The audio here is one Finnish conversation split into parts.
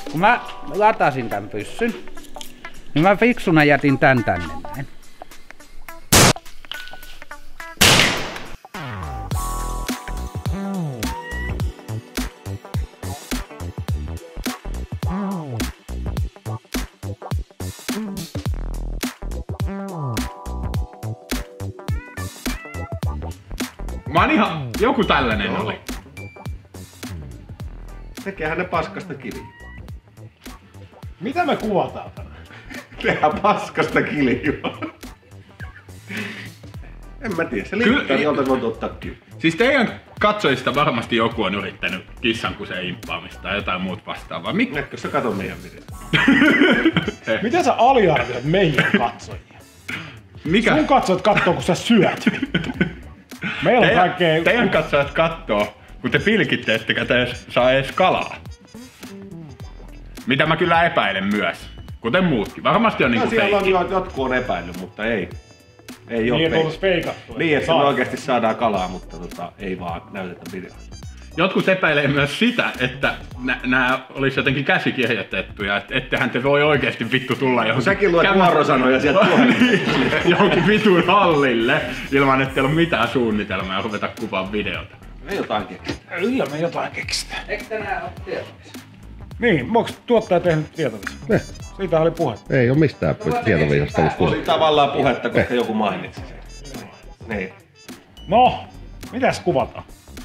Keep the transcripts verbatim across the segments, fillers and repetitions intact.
kun mä latasin tän pyssyn, niin mä fiksuna jätin tän tänne näin. Mä oon ihan... Joku tällainen no. oli. Tekeehän ne paskasta kiviä. Mitä me kuvataan tänään? Tehdään paskasta kiljua. En mä tiedä, se liittää, niin oltais voinut ottaa kivi. Siis teidän katsojista varmasti joku on yrittänyt kissankuseen imppaamista tai jotain muut vastaavaa. Mik... Etkö sä kato meidän videota? Miten sä aliarvioit meidän katsojia? Mikä? Sun katsojat kattoo, kun sä syöt. Meillä on teidän, kaikkea... Teidän katsojat kattoo, kun te pilkitte, ettekä te edes, saa edes kalaa. Mitä mä kyllä epäilen myös. Kuten muutkin. Varmasti on no, niinku siellä feikki. on jotkut on epäillyt, mutta ei. Ei niin, oo että oltais feikattu. Niin, että me oikeesti saadaan kalaa, mutta tota, ei vaan näytetä videoita. Jotkut epäilee myös sitä, että nää olis jotenkin käsikirjoitettuja, että ettehän te voi oikeesti vittu tulla johonkin... Säkin luet vuorosanoja sieltä puhelimesta. Johonkin vitun hallille, ilman että teillä on mitään suunnitelmaa ja ruveta kuvaa videota. Me jotain keksitään. Kyllä me jotain keksitään. Eikö tänään oo tietoisia? Niin, onks tuottaja tehnyt tietoisia? Eh. Siitä oli puhe. Ei oo mistään tietoviisasta ollut puhe. Oli tavallaan puhetta, koska joku mainitsi sen. Niin. No, mitäs kuvataan?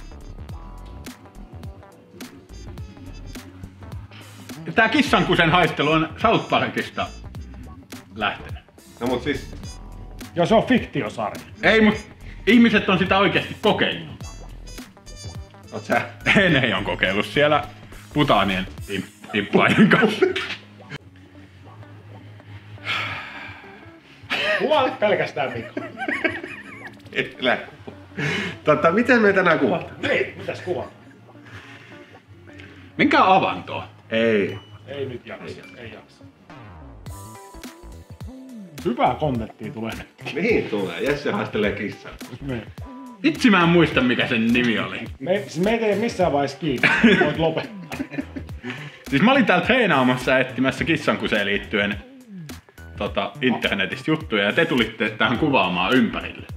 Tää kissankusen haistelu on South Parkista lähtenyt. No mut siis... Joo, se on fiktiosarja. Ei, mut ihmiset on sitä oikeesti kokeillut. Oot sä? Ne ei on kokeillut siellä putaanien imppaajien kanssa. Kuvaa pelkästään Mikko. Et lähde. Totta, miten me tänään kuvataan? Ei, mitäs kuvataan? Minkä avantoa? Ei. Ei nyt jaksa, ei jaksa. Hyvää kontenttia tulee nyt. Niin tulee, Jesse haistelee kissaa. Niin. Itse mä en muista mikä sen nimi oli. Me, siis me ei tee missään vaiheessa kiinni, voit lopettaa. Siis mä olin täällä treenaamassa ja etsimässä kissankuseen liittyen tota, internetistä juttuja ja te tulitte tähän kuvaamaan ympärille.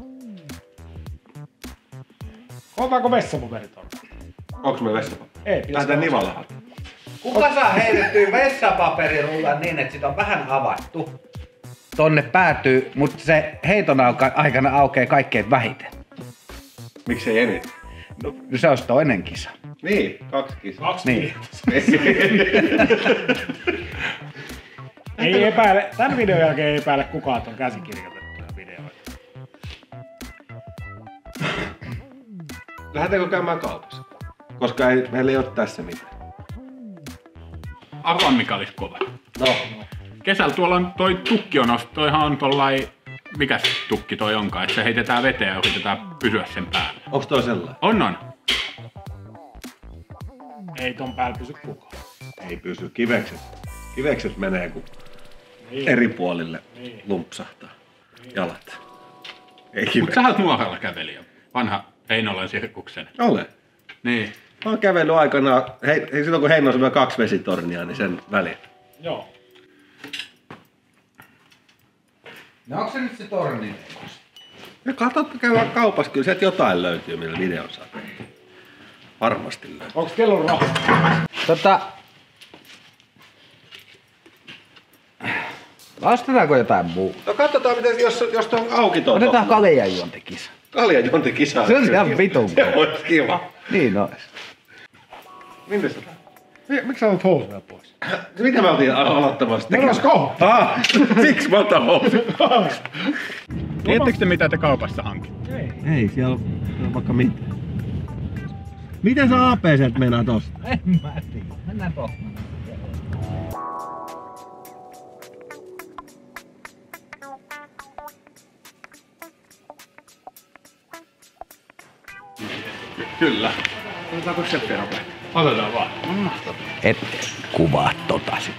Otetaanko vessapaperit on? Onks me vessapaperi? Ei, pitäis Lähdetään Nivalahan. Kuka saa heitettyä vessapaperiruudan niin, että sitä on vähän avattu? Tonne päätyy, mutta se heiton aikana aukeaa kaikkein vähiten. Miksei eniten? No, se olisi toinen kisa. Niin, kaksi kisaa. Kaksi Niin. Ei epäile, tän videon jälkeen ei epäile kukaan, että on käsikirjoitettuja videoita. Lähdetäänkö käymään kaupassa? Koska ei, meillä ei oo tässä mitään. Arvaan mikä olisi kova. No. Kesällä tuolla on toi tukki on, toihan on tollai, mikäs tukki toi onkaan, että se heitetään veteen ja yritetään pysyä sen päällä. Onks toi sellainen? On on. Ei ton päällä pysy kukaan. Ei pysy. Kivekset. Kivekset menee kun Niin. eri puolille Niin. lumpsahtaa. Niin. Jalat. Ei Mut kivekset. sä oot nuorella kävelijä. Vanha Heinolan sirkuksen. Ole. Niin. Mä oon kävellyt aikanaan, hei, hei, silloin kun Heinossa on kaksi vesitornia, niin sen väliin. Joo. No onko se nyt se torni? Ja katsot, käydään kaupassa, kyllä sieltä jotain löytyy, millä videon saa. Varmasti löytyy. Onks kellon rahaa? Tota... Ostetaanko jotain muuta? No katsotaan, miten, jos, jos tuo on auki tuo. Otetaan kaljanjuontikisa. Kaljanjuontikisa. Se olisi ihan vitun Se olisi kiva. Niin ois. Minne sä? Miksi sä olet housuja pois? Mitä me oltiin aloittamassa? Meillä olisi kohta. Ah, miksi mä otan housut? Tiedättekö te mitä te kaupassa hankitte? Ei. Ei, siellä on vaikka mitään. Miten sä A P C:ltä meinaat ostaa? En mä tiedä. Mennään pohtaan. Kyllä. Otetaanko selfie nopeasti? Otetaan vaan. Et kuvaa tota sit.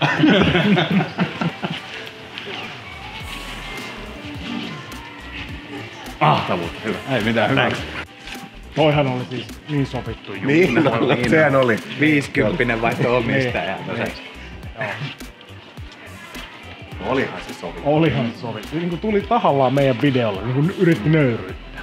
Ah, tavoite, hyvä. Ei mitään, hyvä. Toihan oli siis niin sopittu juttu. Niin, no, sehän oli. Viisikymppinen vaihto omistaja. Niin. Olihan se sovi. Olihan se sovi. Niin kuin tuli tahallaan meidän videolla, niin kuin yritti nöyryyttää.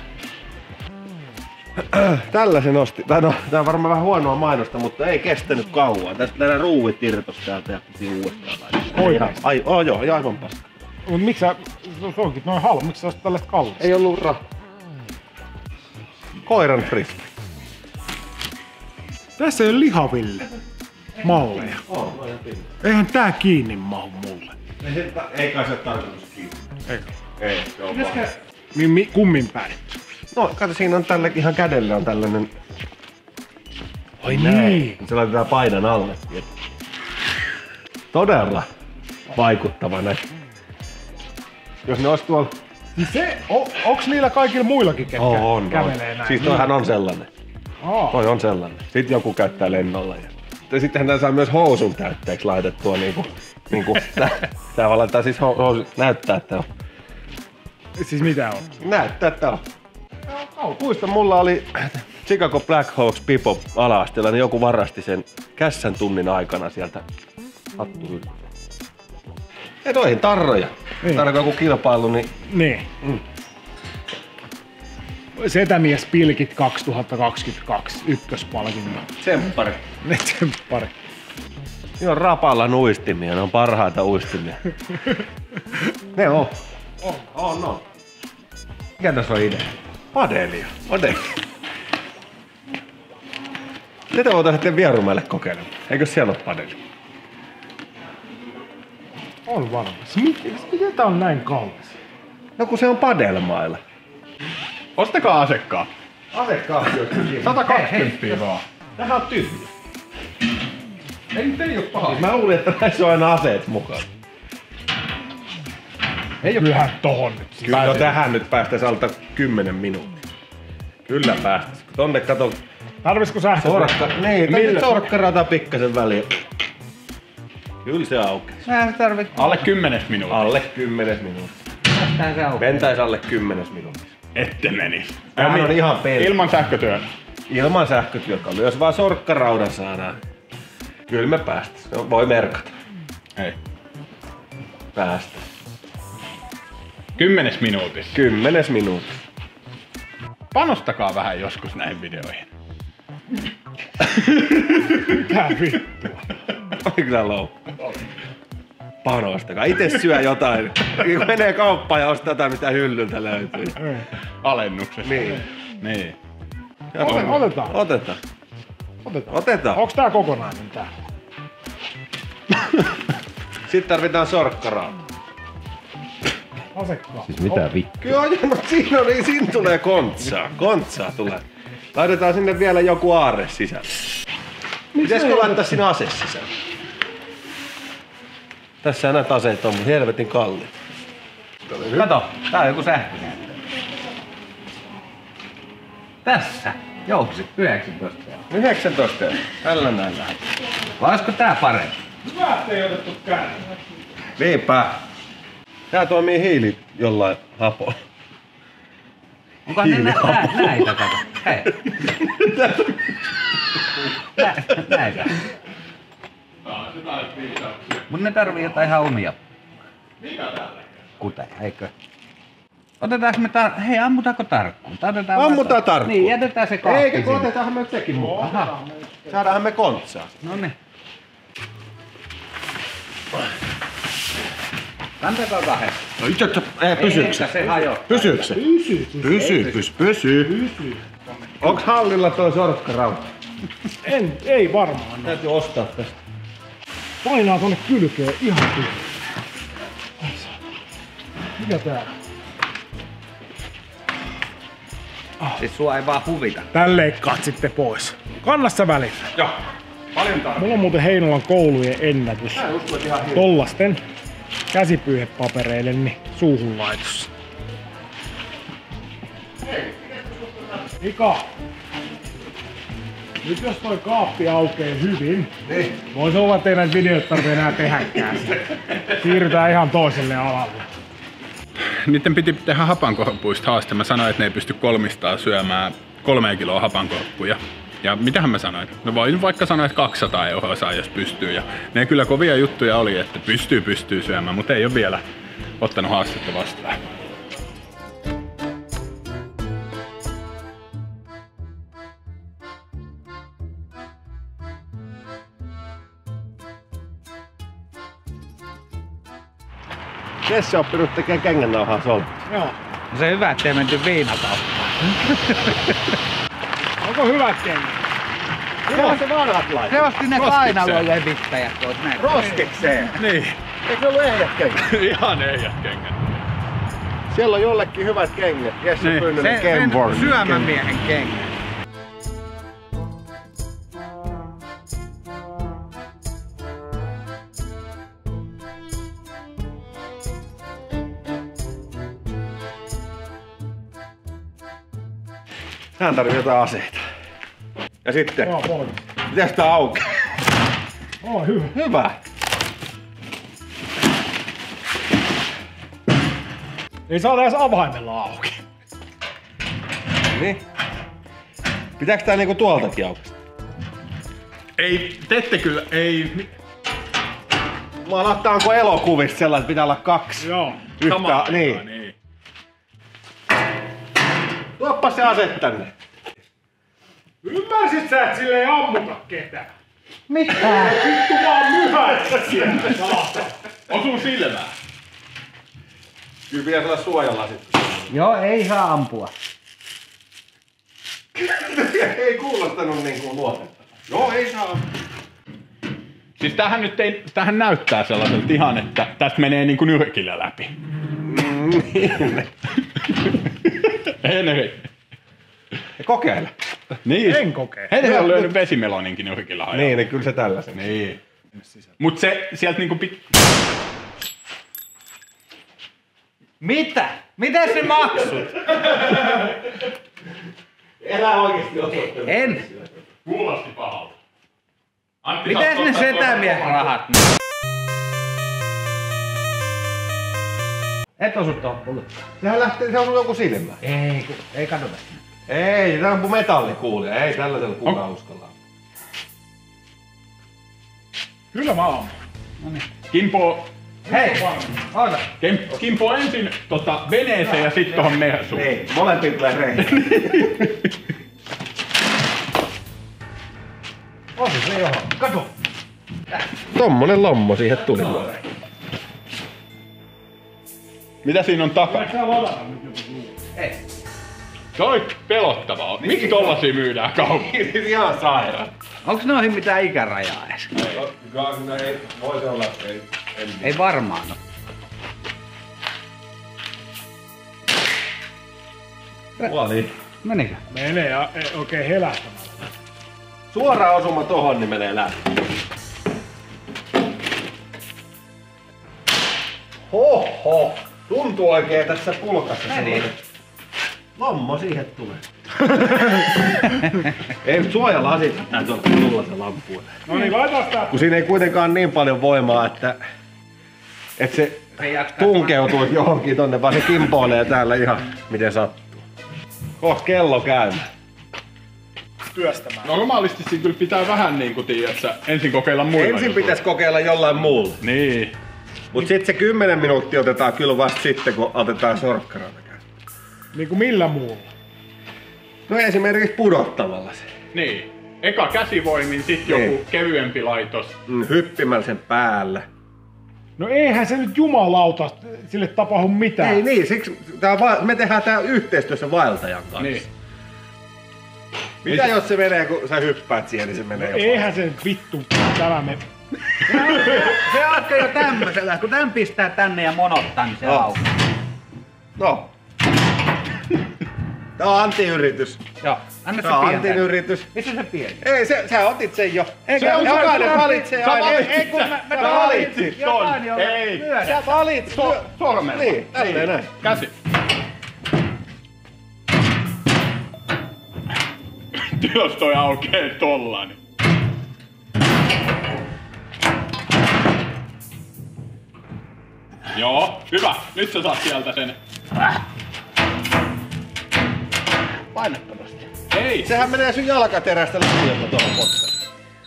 Tällä se nosti. Tää, no, tää on varmaan vähän huonoa mainosta, mutta ei kestänyt kauan. Tästä nämä ruuvit irtos täältä ja piti uudestaan laittaa. Oikein. Ai, oh, joo, aivan paska. Mut miksi sä, se onkin noin halva, miksi sä ostat tällaista kallista? Ei ollut rahaa. Koiran frisbee. Tässä ei ole lihaville malleja. Oh, mä jätin. Eihän tää kiinni mahu mulle. Ei, ei kai se ole tarkoitus kiinni. Ei. Ei, se on vaan. Niin mi, kummin päin? No, kato, siinä on tällä ihan kädellä on tällainen. Oi niin. Se laitetaan painan alle. Todella vaikuttava näin. Jos ne olisi tuolla... Siis se, o, onks niillä kaikilla muillakin, ketkä Oh, on, kävelee on. näin? Siis toihan on sellainen. Aa. Toi on sellainen. Sitten joku käyttää lennolla. Ja sittenhän tää saa myös housun täytteeksi laitettua niinku... niinku tää, tää vaan laittaa siis housun... Näyttää, että on. Siis mitä on? Näyttää, että on. Muistan, mulla oli Chicago Blackhawks Pipo ala-asteella, niin joku varasti sen kässän tunnin aikana sieltä hattuhyllystä. Ei toihin tarroja. Niin. Tarko joku kilpailu, niin... Niin. Mm. Setämies Pilkit kaksituhattakaksikymmentäkaksi ykköspalkinto. Tsemppari. Ne tsemppari. Niin on Rapalan uistimia, ne on parhaita uistimia. Ne on. On. On, on. Mikä tässä on idea? Padelia. Padelia. Tätä voitaisiin sitten Vierumäelle kokeilla. Eikö siellä ole padelia? On varmasti. Miten tää on näin kallis? No kun se on padelmailla. Ostakaa asekkaa. Asekkaa. sata kaksikymmentä vaan. Tähän on tyhjä. Ei nyt ei oo paha. Mä luulin, että näissä on aina aseet mukaan. Ei oo kyllähän tohon nyt. Kyllä no tähän nyt päästäis alta kymmenen minuuttia. Kyllä päästäis. Tonne kato Tarvisiko sähkö? sorkka. Niin, Millä? tänne sorkkarata pikkasen väliin. Kyllä se aukeaa. Mä tarvit... Alle kymmenes minuutti. Alle kymmenes minuuttia. Tää se aukeaa. Mentäis alle kymmenes minuuttia. Ette menis. Tämähän on ihan peli. Ilman sähkötyön. Ilman sähkötyökaluja. Jos vaan sorkkaraudan saadaan. Kyllä me päästäis. No, voi merkata. Ei. Päästä. Kymmenes minuutissa. Kymmenes minuutti. Panostakaa vähän joskus näihin videoihin. Mitä vittua? Oli kyllä loukku. Panostakaa. Itse syö jotain. Kun menee kauppaan ja ostaa jotain, mitä hyllyltä löytyy. Alennuksessa. Niin. Niin. Ote- Otetaan. Otetaan. Otetaan. Otetaan. Onks tää kokonainen tää? Sitten tarvitaan sorkkarauta. Asekkaa. Siis mitä vittu? Kyllä on, no siinä on, niin siinä tulee kontsaa. Kontsaa tulee. Laitetaan sinne vielä joku aarre sisälle. Pitäisikö laittaa sinne ase sisälle? Tässä näitä aseet on helvetin kalliit. Kato, tää on joku sähkökäyttö. Tässä. Jouksit yhdeksäntoista. yhdeksäntoista. Tällä näin lähdetään. Vai olisiko tää parempi? Hyvä, ettei otettu käden. Niinpä. Tää toimii hiili jollain hapolla. Onko ne nä- nä- näitä, kato? Hei. Nä- näitä. Mut ne tarvii jotain ihan omia. Kuteja, eikö? Otetaanko me tar... Hei, ammutaanko tarkkuun? Otetaan Ammutaan vaan- tarkkuun. Niin, jätetään se kaappi Eikä, kun sinne. otetaanhan me sekin mukaan. Aha. Saadaanhan me kontsaa. Noniin. Kantakaa kahden. No itse asiassa, ei, pysyykö se? Ei, se hajoaa. Pysyykö se? Pysy. Pysyy, pysyy, pysyy. Onks hallilla toi sorkkarauta? En, ei varmaan oo. Täytyy ostaa tästä. Painaa tonne kylkeen ihan tyhjä. Mikä tää? Siis sua ei vaan huvita. Tän leikkaat sitten pois. Kanna sä välillä. Joo. Paljon tarvitsee. Mulla on muuten Heinolan koulujen ennätys. Tollasten käsipyyhepapereille niin suuhun laitossa. Ika! Nyt jos toi kaappi aukee hyvin, niin voisi olla, että ei näitä videoita tarvitse enää tehdäkään. Siirrytään ihan toiselle alalle. Niiden piti tehdä hapankohappuista haaste. Mä sanoin, että ne ei pysty kolmistaan syömään kolmea kiloa hapankohappuja. Ja mitähän mä sanoin? No voin vaikka sanoa, että kaksisataa euroa saa, jos pystyy. Ja ne kyllä kovia juttuja oli, että pystyy pystyy syömään, mutta ei ole vielä ottanut haastetta vastaan. Jesse on oppinut tekemään kengännauhaa solta. Joo. No se hyvä, ettei menty viinakauppaan. Onko hyvät kengät? Mitä on se vanhat lait? Se osti ne kainalon levittäjät tuot näin. Roskikseen! Niin. Eikö se ollut ehjät kengät? Ihan ehjät kengät. Siellä on jollekin hyvät kengät. Jesse Niin. Pynnynen Se, sen Kenworth. syömämiehen kengät. Tähän tarvii jotain aseita. Ja sitten, Joo, pois. mitäs tää auki? Oo, hyvä. Hyvä! Ei saada edes avaimella auki. Niin. Pitääks tää niinku tuoltakin auki? Ei, te ette kyllä, ei. Mä aloittaanko elokuvista sellainen, että pitää olla kaksi? Joo. Yhtä, niin. niin. Tuoppa se ase tänne. Ymmärsit sä, et sille ei ammuta ketään? Mitä? Vittu vaan myhässä sieltä. Osuu silmään. Kyllä pitäisi olla suojalasit. Joo, ei saa ampua. Ei kuulostanut niinku luotettavaa. Joo, ei saa. Siis tämähän nyt ei, tämähän näyttää sellaiselta ihan, että tästä menee niinku nyrkillä läpi. Henri. Kokeile. Niin. En kokee. Henri on lyönyt vesimeloninkin nyrkillä hajalla. Niin, niin kyllä se tällaisen. Niin. Mut se sieltä niinku pit... Mitä? Miten se maksut? Elä oikeesti osoittanut. En. Kuulosti pahalta. Antti, Mites ne setämiehen rahat? Et osu tohon pulkkaan. Sehän lähtee, se on joku silmä. Ei, ku, ei kadota. Ei, tää on metallikuulia. Ei tällaisella kukaan uskalla. Kyllä mä ammun. Kimpo, Hei! Oota! Kim, Kimpo ensin tota veneeseen ja sit tohon mersuun. Ei, molempiin tulee reikä. Osu se johon. Kato! Tommonen lommo siihen tuli. Mitä siinä on takana? Sä ladata nyt joku. Ei. Se on pelottavaa. Miksi tollasia myydään kaupassa? Ihan sairaan. Onks noihin mitään ikärajaa edes? Ei, voi se olla, ei. En. Ei varmaan oo. Puoli. Menikö? Menee ja ei oikein helähtämällä. Suora osuma tohon, niin menee läpi. Hoho! Tuntuu oikein tässä pulkassa Meni. sellainen. Lommo siihen tulee. Ei nyt suojalasit täytyy olla tulla se lampuille. No niin, laita tää. Kun siinä ei kuitenkaan niin paljon voimaa, että, että se Se jatkaa. tunkeutuisi johonkin tonne, vaan se kimpoilee täällä ihan miten sattuu. Kohta kello käymään. Työstämään. Normaalisti siinä kyllä pitää vähän niinku tiiätsä, ensin kokeilla muilla Ensin jutuilla. pitäisi kokeilla jollain muulla. Niin. Mut sit se kymmenen minuuttia otetaan kyllä vasta sitten, kun otetaan sorkkarata käyttöön. Niinku millä muulla? No esimerkiksi pudottamalla se. Niin. Eka käsivoimin, sit Niin. joku kevyempi laitos. Mm, hyppimällä sen päällä. No eihän se nyt jumalauta sille tapahdu mitään. Ei niin, siksi tää on va- me tehdään tää yhteistyössä vaeltajan kanssa. Niin. Mitä Ei se- jos se menee, kun sä hyppäät siihen, niin se menee No jo eihän se nyt vittu tämä me... Se alkaa jo tämmösellä. Kun tän pistää tänne ja monottaa, niin se No. auki. No. Tää on Antti-yritys. Joo. Anna se Tää on pieni Antin tänne. yritys. Missä se pieni? Ei, se, sä otit sen jo. Eikä- se on Joo, jokainen sä- valitsee sä aina. valitsit Ei, kun sen. mä, mä Sä valitsin. valitsit ton. Jokainen on Ei. lyödä. Sä valitsit. So, sormella. Niin, tälleen näin. Käsi. Jos toi aukee tolla, niin. Joo, hyvä. Nyt sä saat sieltä sen. Painattomasti. Ei! Sehän menee sun jalkaterästä läpi, jotta tuohon potkaan.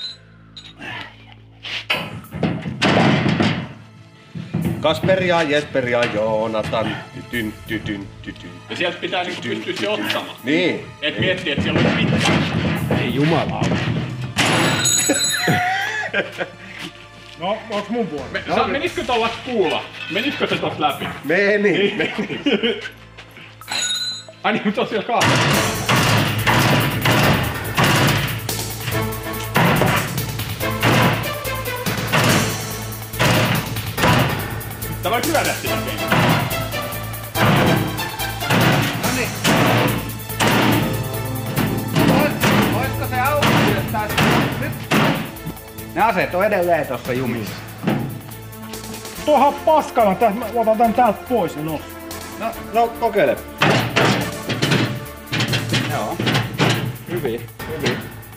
Kasperi ja Jesperi ja Joonatan. Tytyn, tytyn, tytyn. Ja sieltä pitää niinku pystyä se ottamaan. Niin. Et miettiä, että siellä on pitkä. Ei jumalauta. No, onks mun vuoro? Me, no, menisikö tuolla kuulla? Menisikö se tosta läpi? Meni, meni. Ai niin, mutta on siellä kaapeli. Tää voi syödä sitä kenkä. Noniin. Oisko se auki, jos taas nyt? Ne aseet on edelleen tossa jumissa. Tuohan paskana, täs, mä otan tän täältä pois ja no. No, No, kokeile. joo. Hyvin, hyvin.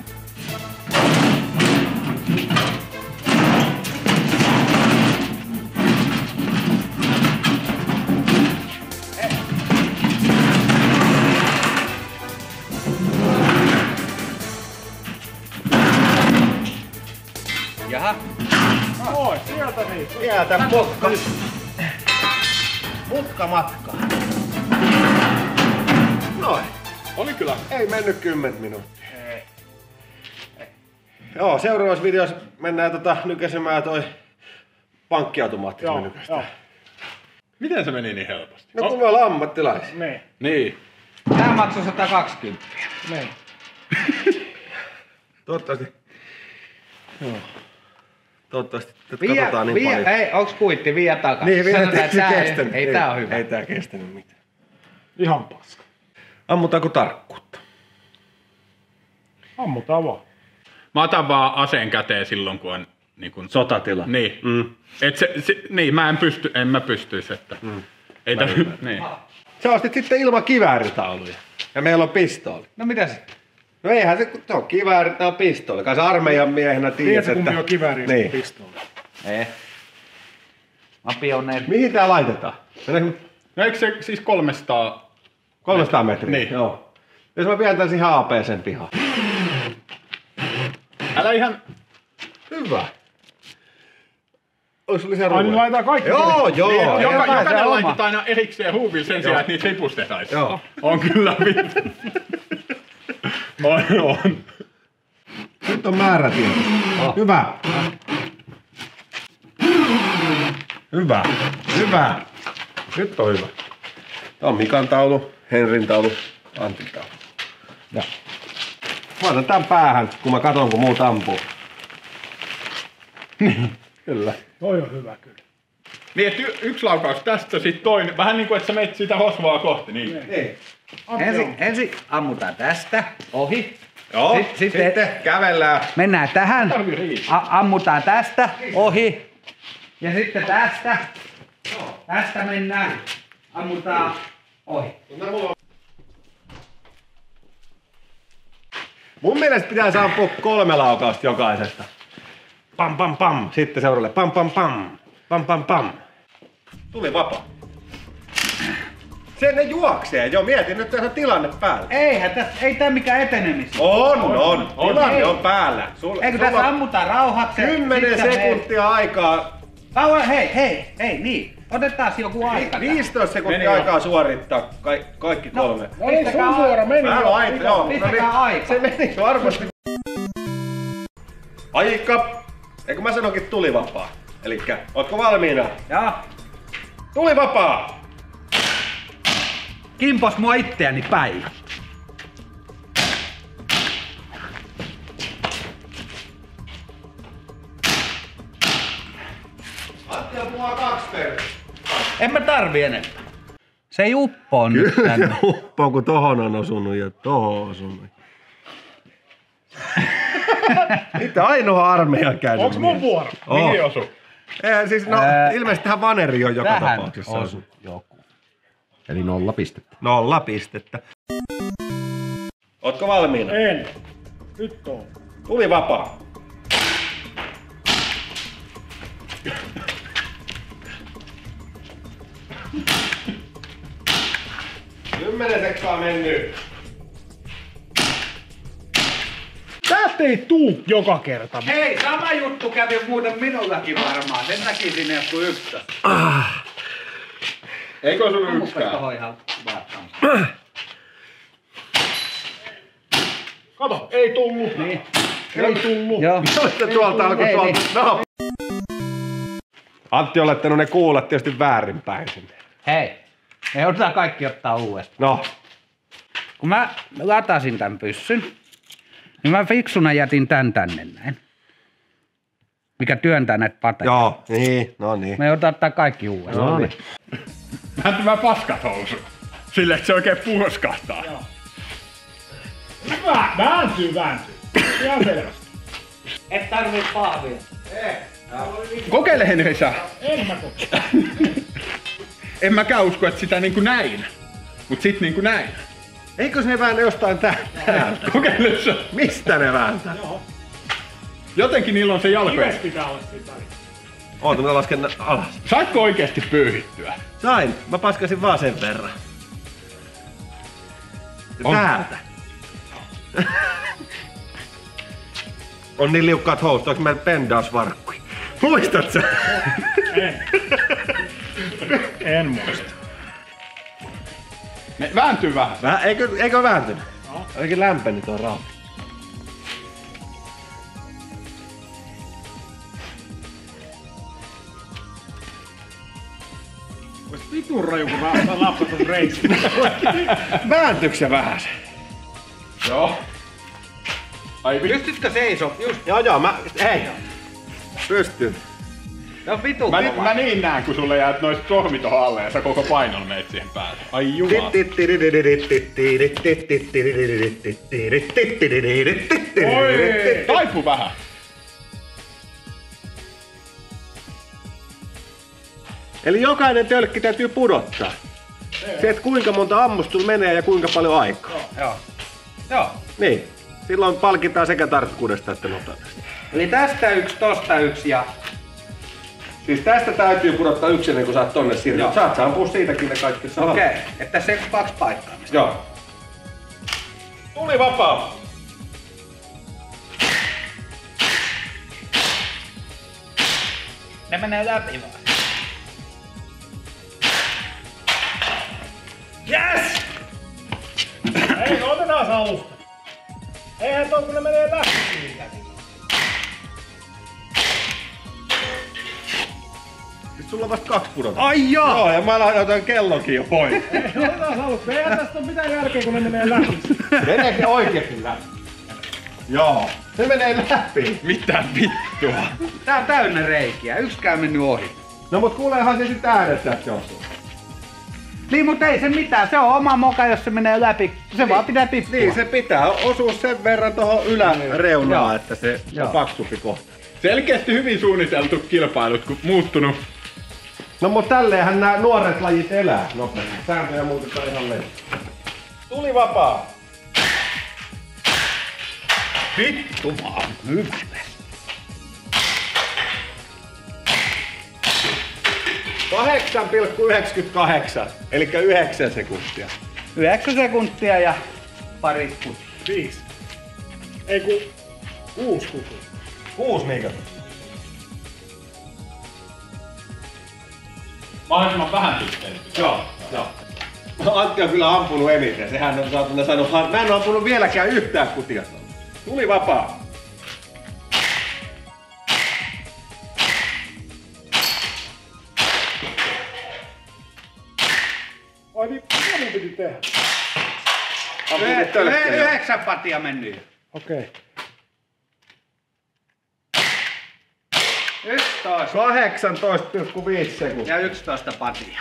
Jaha. Oi, sieltä niin. Sieltä mutka. Mutka matkaa. Noin. Oli kyllä. Ei mennyt kymmentä minuuttia. Joo, seuraavassa videossa mennään tota nykäsemään toi pankkiautomaatti. Joo, joo. Miten se meni niin helposti? No kun me ollaan ammattilaisia. Niin, Niin. Tää maksoi sata kaksikymmentä. niin. Toivottavasti. Joo. Toivottavasti Viiä, katsotaan niin viiä, paljon. ei, onks kuitti, vie takas. Niin, vielä Sanotaan, ei että se tää kestänyt. Ei, ei tää on hyvä. Ei tää kestänyt mitään. Ihan paska. Ammutaanko tarkkuutta? Ammutaan vaan. Mä otan vaan aseen käteen silloin, kun on niin kun... Sotatila. Niin. Mm. Et se, se, niin, mä en pysty, en mä pystyisi, että... Mm. Ei tä... niin. Sä ostit sitten ilman kivääritauluja. Ja meillä on pistooli. No mitä sitten? No eihän se, se on kivääri, tää on pistooli. Kai sä armeijan miehenä tiedät, Tiedätkö, että... kumpi on kivääri ja Niin. pistooli? Ei. Mä pioneeri. Mihin tää laitetaan? Mennäänkö No eikö se siis kolmesataa... kolmesataa metriä? Niin. Joo. Jos mä vien tän siihen A P sen pihaan. Älä ihan... Hyvä. Olis lisää Ai niin ruoaa? laitetaan kaikki. Joo, joo. Niin, joo. joka, pääsee jokainen oma. laitetaan aina erikseen huuville sen sijaan, että niitä ripustettaisiin. Joo. On kyllä vittu. On, on. Nyt on määrätieto. Oh. Hyvä. Hyvä. Hyvä. Nyt on hyvä. Tää on Mikan taulu, Henrin taulu, Antin taulu. Ja. Mä otan tän päähän, kun mä katon, kun muut ampuu. Kyllä. Toi on hyvä kyllä. Niin, että y- yksi laukaus tästä, sit toinen. Vähän niin kuin, että sä menet sitä hosvaa kohti. Niin. Ei. Ensin, ensin ammutaan tästä ohi. Joo, Sit- sitten, sitten- sitten kävellään. Mennään tähän. Tarvii riittää. A- ammutaan tästä ohi. Ja sitten tästä. Tästä mennään. Ammutaan ohi. Mun mielestä pitäisi ampua kolme laukausta jokaisesta. Pam pam pam. Sitten seuraavalle pam pam pam. Pam pam pam. Tuli vapaa. Se ne juoksee jo. Mietin nyt tässä on tilanne päällä. Eihän tässä, ei tää mikään etenemistä. On, on. on. Tilanne Ei. on päällä. Sul, Eikö sulla tässä on ammutaan rauhakseen? kymmenen sit sä sekuntia aikaa. meet- Kauan, hei, hei, hei, niin. Otetaan joku aika. tähän. viisitoista sekuntia Meni jo. aikaa suorittaa ka- kaikki kolme. No ei, Pistäkää sun vuoro meni Vähän jo. aika, joo. pistäkää niin, aika. Se meni varmasti. Aika. Eikö mä sanoinkin tuli vapaa? Elikkä, ootko valmiina? Joo. Tuli vapaa! Kimpos mua itseäni päin. Antti on mua kaksi per. En mä tarvi enempää. Se ei uppoo nyt tänne. Uppoo, kun tohon on osunut ja tohon on osunut. Mitä ainoa armeijan käynyt. Onks mun vuoro? Oh. Mihin osu? Eh, siis no, Ää, ilmeisesti tähän vaneri on joka Tähän tapauksessa osu osunut. joku. Eli nolla pistettä. Nolla pistettä. Ootko valmiina? En. Nyt on. Tuli vapaa. Kymmenen sekkaa mennyt. Tästä ei tuu joka kerta. Hei, sama juttu kävi muuten minullakin varmaan. Sen takia sinne joku yksi. Ah. Eikö sun Mutta yksikään? tohon ihan vaattamassa. Kato, ei tullut. Niin. Ei tullut. Joo. Sitten tuolta alkoi Ei, tuolta. ei. No. Antti on laittanut ne kuulat tietysti väärinpäin sinne. Hei, me joudutaan kaikki ottaa uudestaan. No. Kun mä latasin tän pyssyn, niin mä fiksuna jätin tän tänne näin. Mikä työntää näitä pateja. Joo, niin, no niin. Me joudutaan ottaa kaikki uudestaan. No niin. Vääntämään paskat housu. Silleen, että se oikein puoskahtaa. Hyvä, vääntyy, vääntyy. Ihan selvästi. Et tarvii pahvia. Kokeile Henri sä. En mä kokeile. En mäkään usko, että sitä niinku näin. Mut sit niinku näin. Eikö ne väännä jostain täältä? Kokeile sä. Mistä ne vääntää? Joo. Jotenkin niillä on se jalkojen. Kives pitää olla siitä väliin. Oota, mä lasken alas. Saitko oikeesti pyyhittyä? Sain, mä paskasin vaan sen verran. Ja On. täältä. On niin liukkaat housut, onko meillä pendausvarkkui? Muistat sä? En. En muista. Ne vääntyy vähän. Vähän, eikö, eikö vääntynyt? No. Oikein lämpeni tuo rauha. Ois vitun raju, kun mä napsat on reissi. Vääntyykö se vähän se? Joo. Ai vittu. Pystytkö seiso? Just. Joo joo, mä... Hei! Pystyn. No vitu. Mä, kova. mä niin näen, kun sulle jäät noista sormi tohon alle ja sä koko painolla meet siihen päälle. Ai jumala. Oi, taipu vähän. Eli jokainen tölkki täytyy pudottaa. Se, että kuinka monta ammusta menee ja kuinka paljon aikaa. Joo. Joo. Niin. Silloin palkitaan sekä tarkkuudesta että nopeudesta. Eli tästä yksi, tosta yksi ja... Siis tästä täytyy pudottaa yksi ennen kuin saat tonne siirryä. Joo. Saat sä ampua siitäkin ne kaikki. Okei, okay. Että se kaksi paikkaa. Joo. Tuli vapaa. Ne menee läpi vaan. Yes! Ei, otetaan se alusta. Eihän toi, kun ne menee läpi siitä. Siis sulla on vasta kaksi pudota. Ai joo! Joo, ja mä laitoin kellonkin jo pois. Ei, otetaan se alusta. Eihän tästä ole mitään jälkeen, kun ne menee läpi. Meneekö oikeesti läpi? Joo. Se menee läpi. Mitä vittua? Tää on täynnä reikiä. Yksikään mennyt ohi. No mut kuuleehan se sit äänet tästä jossain. Niin, mutta ei se mitään. Se on oma moka, jos se menee läpi. Se vaan pitää tippua. Niin, se pitää osua sen verran tohon yläreunaan, Joo. että se Joo. on paksumpi kohta. Selkeästi hyvin suunniteltu kilpailut, kun muuttunut. No mut tälleenhän nämä nuoret lajit elää nopeasti. Sääntöjä muutetaan ihan leikkiä. Tuli vapaa. Vittu vaan. Hyvä. kahdeksan pilkku yhdeksänkymmentäkahdeksan, eli yhdeksän sekuntia. Yhdeksän sekuntia ja pari kutia. Viisi. Ei ku... Kuusi kutu. Kuusi niinkö? Mahdollisimman vähän tytteitä. Joo, joo. Antti on kyllä ampunut eniten, sehän on saatana sanoa. Mä en oo ampunut vieläkään yhtään kutia. Tuli vapaa. Ai niin, mitä mun piti tehdä? Ampunut tölkkejä. Yhdeksän patia mennyt. Okei. Yksitoista. kahdeksantoista pilkku viisi sekuntia. Ja yksitoista patia.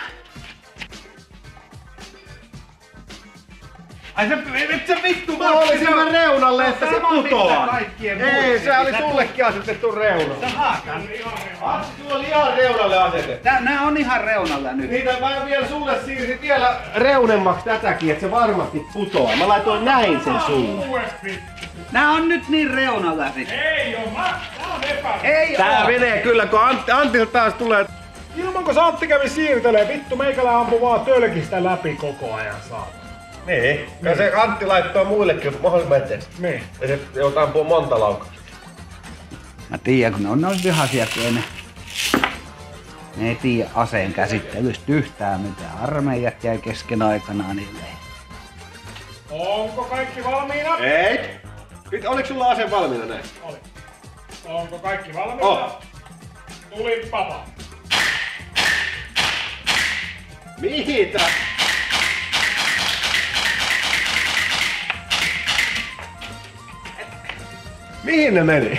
Ai se, et sä vittu Mä olin siinä reunalle, että se sama, mitä putoaa. kaikkien Ei, muissakin. se oli Sä sullekin asetettu reuna. Sä haakan. Antti, sulla oli ihan reunalle asetettu. Tää, nää on ihan reunalla nyt. Niitä mä vielä sulle siirsin vielä reunemmaksi tätäkin, että se varmasti putoaa. Mä laitoin näin sen sulle. Uudesti. Nää on nyt niin reunalla sit. Ei oo, mä... Tää on epä... Ei Tää oo. menee kyllä, kun Antti, Antilta taas tulee. Ilman kun Antti kävi siirtelee, vittu meikälä ampuu vaan tölkistä läpi koko ajan saatana. Niin. Ja se Antti laittoi muillekin mahdollisimman eteen. Niin. Ja se joutuu ampua monta laukaa. Mä tiedän, kun ne on noin vihaisia, kun ei ne, ne ei tiedä aseen käsittelystä yhtään mitään. Armeijat jäi kesken aikanaan niille. Onko kaikki valmiina? Ei. Nyt, oliko sulla ase valmiina näin? Oli. Onko kaikki valmiina? Oh. Tuli papa. Mitä? Mihin ne meni?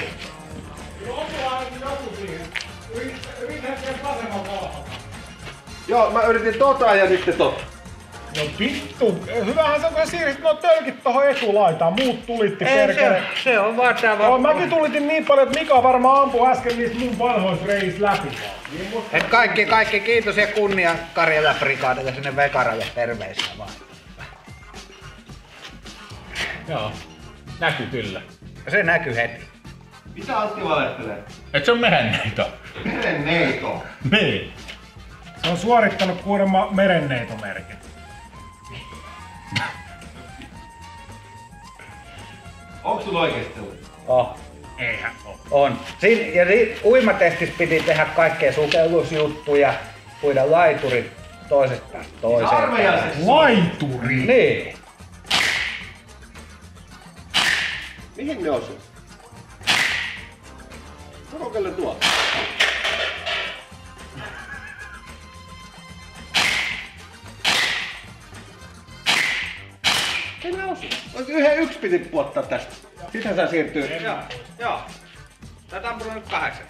Joo, mä yritin tota ja sitten tota. No vittu, hyvähän se on, kun sä siirsit nuo tölkit tohon etulaitaan, muut tulitti Ei perkele. se, se on vaan tää No, vaan. mäkin tulitin niin paljon, että Mika varmaan ampui äsken niistä mun vanhoista reis läpi vaan. Niin musta- Et kaikki, kaikki kiitos ja kunnia Karjala Prikaatille sinne Vekaralle terveisiä vaan. Joo. Näkyy kyllä. Se näkyy heti. Mitä Antti valehtelee? Et se on merenneito. Merenneito. Niin. Se on suorittanut kuulemma merenneitomerkin. Onks sulla oikeesti ollut? Oh. Eihän oo. On. Siin, ja siin uimatestissä piti tehdä kaikkea sukellusjuttuja, puida laiturit toisesta päästä toiseen. Armeijassa. Laituri! Niin. Mihin ne osuu? Kokeile tuo. Ei ne osu. Yhden yksi piti puottaa tästä. Sitten saa siirtyy. Joo. Joo. Tätä on nyt kahdeksan.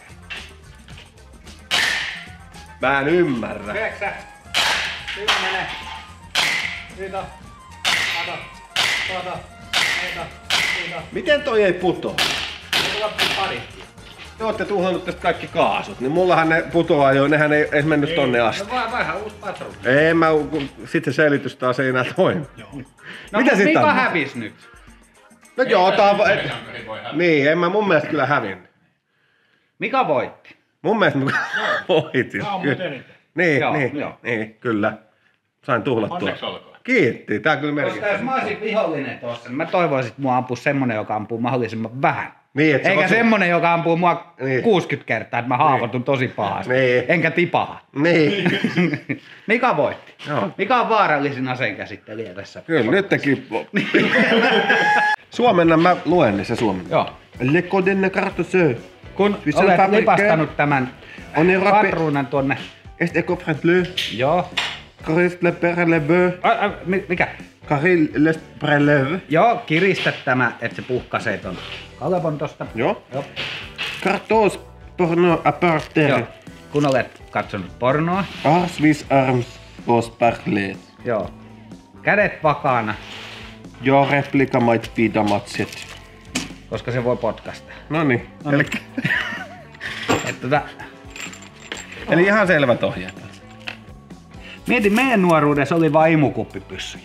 Mä en ymmärrä. Yhdeksän. Kymmenen. Siitä. Kato. Tuota. Siitä. Siitä. Miten toi ei putoa? Tulla pari. Te ootte tuhlannut tästä kaikki kaasut, niin mullahan ne putoaa jo, nehän ei edes mennyt tonne asti. No vai, vaihan uusi patruun. Ei mä, kun sitten selitys taas ei enää toimi. No Mitä mut sit Mika on? hävis nyt. No joo, tää on... et- Niin, en mä mun mielestä kyllä hävinnyt. Mika voitti. Mun mielestä mä voitin. Tää on Kyllä. mut eniten. Niin, Joo, niin, joo. niin, kyllä. Sain tuhlattua. Onneksi olkoon. Kiitti, tää kyllä Koska merkitsee. jos mä olisin vihollinen tossa, niin mä toivoisin, että mua ampuu semmonen, joka ampuu mahdollisimman vähän. Niin, et se Eikä osuu- semmonen, joka ampuu mua Niin. kuusikymmentä kertaa, että mä haavoitun tosi pahasti. Niin. Enkä tipaha. Niin, Mika voitti. Joo. Mika on vaarallisin aseenkäsittelijä tässä. kyllä, nyt teki... Suomenna mä luen niin se suomenna. Joo. Le code de carte se. Kun Puis olet fabriqué lipastanut tämän on Europe- patruunan tuonne. Est éco-friendly, Joo. caresse le père le bœuf, A, a, mi- mikä? caril les prélève. Joo, kiristä tämä, että se puhkasee ton kalevon tosta. Joo. Joo. Cartos porno à part Joo. terre. Kun olet katsonut pornoa. Ars vis arms os parler. Joo. Kädet vakaana, Jo replika mait vida matset. koska se voi potkasta. Noniin. No niin. Et tota, Eli ihan selvät ohjeet. mieti, meidän nuoruudessa oli vain imukuppipyssy.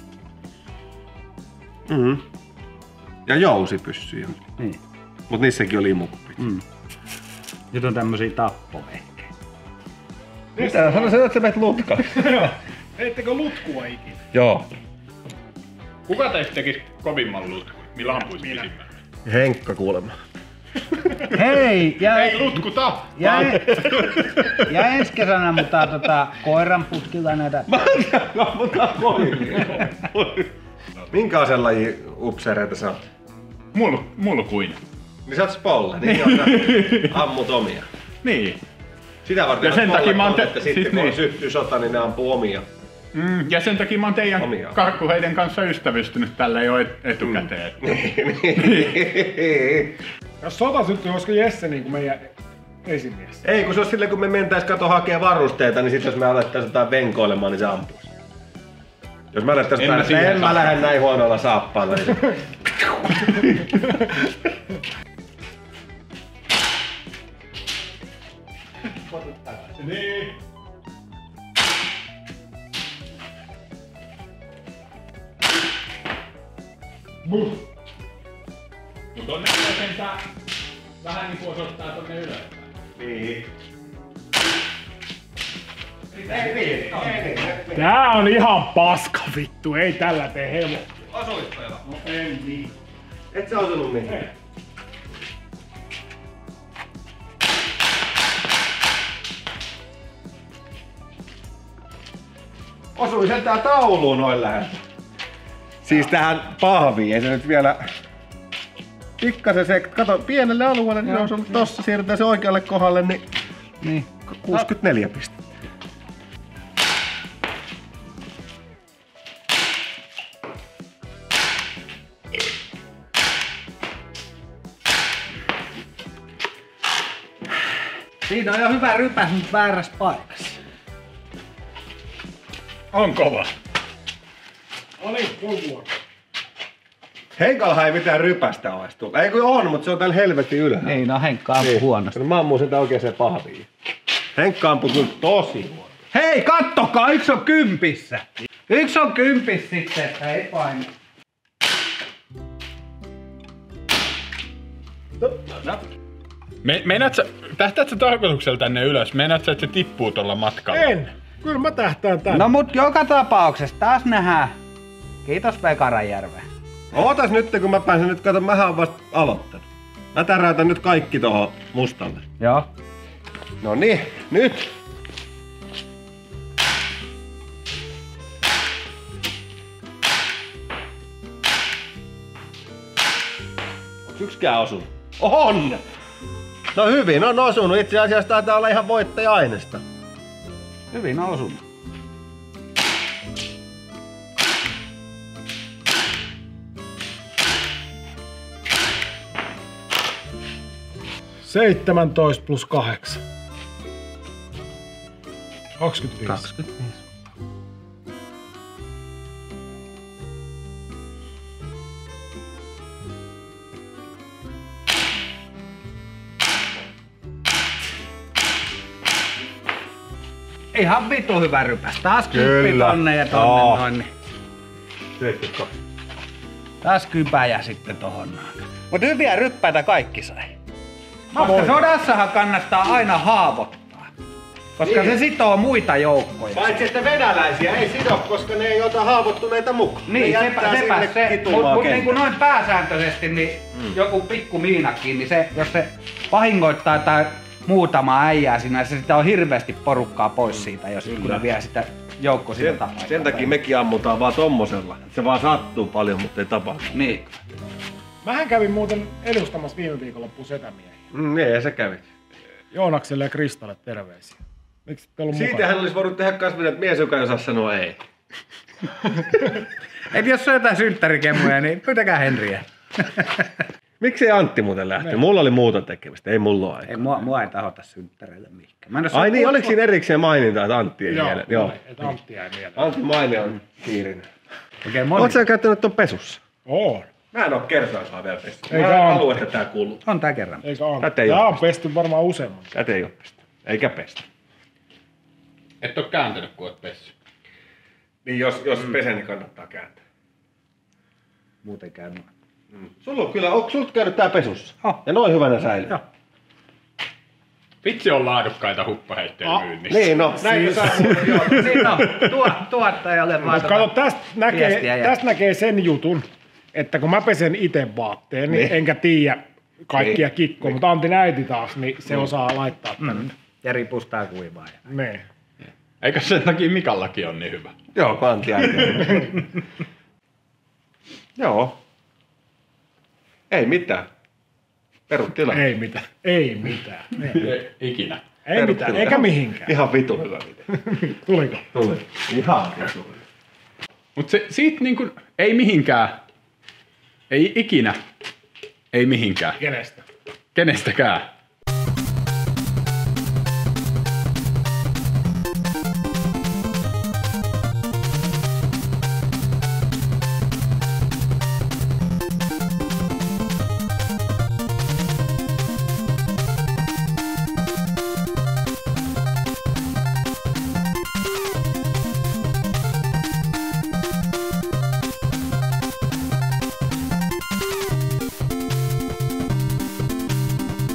Mm. Ja jousipyssyjä. Niin. Mut niissäkin oli imukupit. Mm. Nyt on tämmösiä tappovehkeitä. Mitä? Sano sen, että sä menet lutkaan. Joo. Heittekö lutkua ikinä? Joo. Kuka teistä tekisi kovimman lutkun? Millä ampuisi pisimmän? Henkka kuulemma. Hei! Ja, Ei lutku tappaa! ja, ja ensi kesänä mutta tota, koiran putkilla näitä. Minkä aselajin upseereita sä oot? Mul, mulkuin. Niin sä oot spolle, niin joo, sä ammut omia. Niin. Sitä varten Ja sen on takia mä oon spolle, te- että sitten siis kun niin. syttyy sota, niin ne ampuu omia. Mm, ja sen takia mä oon teidän Omia. karkkuheiden kanssa ystävystynyt tällä jo et- etukäteen. Mm. Jos sota syttyy, olisiko Jesse niinku meidän esimies? Ei, kun se olisi silleen, kun me mentäis kato hakea varusteita, niin sit jos me alettais jotain venkoilemaan, niin se ampuisi. Jos me alettais En jotain, mä että siihen en mä saa. lähde näin huonolla saappaalla, niin se... Niin. Buh. Mut tonne tulee sentään vähän niinku osoittaa tonne ylöspäin. Niin. Ei niin, ei niin. Tää on ihan paska vittu, ei tällä tee hevo. Osuitko jo? No en niin. Et sä osunut mihin? Osui sen tää tauluun noin läheltä. Siis tähän pahviin, ei se nyt vielä... Pikkasen se, kato pienelle alueelle, niin olisi ollut tossa, siirrytään se oikealle kohdalle, niin... Niin. kuusikymmentäneljä pistettä. Siinä on jo hyvä rypäs, mutta väärässä paikassa. On kova. Oli kuvua. Henkalhan ei mitään rypästä ois tullut. Ei kun on, mutta se on tän helvetin ylhäällä. Niin, no Henkka ampui niin. huonosti. Mä ammuin sitä oikeeseen pahviin. Henkka ampui kyllä tosi huono. Hei, kattokaa, yksi on kympissä. Yksi on kympis sitten, että ei paina. Me, meinaat sä, tähtäät sä tarkoituksella tänne ylös? Meinaat sä, että se tippuu tuolla matkalla? En. Kyllä mä tähtään tänne. No mut joka tapauksessa taas nähdään. Kiitos Vekaranjärve. Ootas nyt, kun mä pääsen nyt, kato, mähän oon vasta aloittanut. Mä täräytän nyt kaikki tohon mustalle. Joo. No niin, nyt! Onks yksikään osunut? On! No hyvin on osunut. Itse asiassa taitaa olla ihan voittaja-aineesta. Hyvin on osunut. seitsemäntoista plus kahdeksan. kaksikymmentäviisi. kaksikymmentäviisi. Ihan vitu hyvä rypäs. Taas kymppi tonne ja tonne oh. noin. seitsemänkymmentäkaksi. Taas kypäjä sitten tohon noin. Mut hyviä ryppäitä kaikki sai. Mä Koska voin. sodassahan kannattaa aina haavoittaa. Koska Niin. se sitoo muita joukkoja. Paitsi että venäläisiä ei sido, koska ne ei ota haavoittuneita mukaan. Niin, ne sepä, sepä se. Mut, mut niin kuin noin pääsääntöisesti, niin mm. joku pikku miinakin, niin se, jos se vahingoittaa tai muutama äijää siinä, se sitä on hirveästi porukkaa pois siitä, jos kun ne vie sitä joukko siitä sen, tapaa. sen takia mekin ammutaan vaan tommosella. Se vaan sattuu paljon, mutta ei tapahdu. Niin. Mähän kävin muuten edustamassa viime viikonloppuun setämiehiä. Mm, niin, sä kävit. Joonakselle ja Kristalle terveisiä. Miksi ette ollut Siitä mukana? hän olisi voinut tehdä kasvinen, että mies, joka ei osaa sanoa ei. Et jos on jotain synttärikemmoja, niin pyytäkää Henriä. Miksi ei Antti muuten lähtenyt? Mulla oli muuta tekemistä, ei mulla ole aikaa. Ei, mua, mua ei tahota synttäreille mihinkään. Mä en Ai niin, oliko siinä erikseen maininta, että Antti ei Joo, mieleen? Joo. että Antti jäi mieleen. Antti maine on kiirinen. Okei, moni. Oletko sä käyttänyt ton pesussa? On. Mä en oo kertaakaan vielä pesty. Eikä Mä Antti. haluan, että tää kuuluu. On tää kerran. Eikä Antti. Tätä ei Tää oo on pesty. pesty varmaan useamman. Tätä ei oo pesty. Eikä pestä. Et oo kääntänyt, kun oot pessy. Niin jos, jos mm. pesee, niin kannattaa kääntää. Muuten käy noin. Mm. Sulla on kyllä, onko sulta käynyt tää pesussa? Oh. Ja noin hyvänä säilyy? Joo. Vitsi on laadukkaita huppaheitteitä Ah, myynnissä. Niin, no. Näin Siis- siis... Siinä on tuo, tuottajalle vaan Mutta kato, tästä näkee, viestiä ja- tästä näkee sen jutun, että kun mä pesen itse vaatteen, niin, Niin. enkä tiedä kaikkia Niin. kikkoja, mutta Antin äiti taas, niin se osaa laittaa tänne. Mm. Ja ripustaa kuivaa. Niin. Eikö sen takia Mikallakin on niin hyvä? Joo, kanti Joo. Ei mitään. Peruttila. Ei mitään. Ei mitään. Ei, Ei, ikinä. ei mitään, eikä mihinkään. Ihan vitu hyvä miten. Tuliko? Tuli. Ihan vitu hyvä. Mut se, siitä niinku, ei mihinkään. Ei ikinä. Ei mihinkään. Kenestä? Kenestäkään.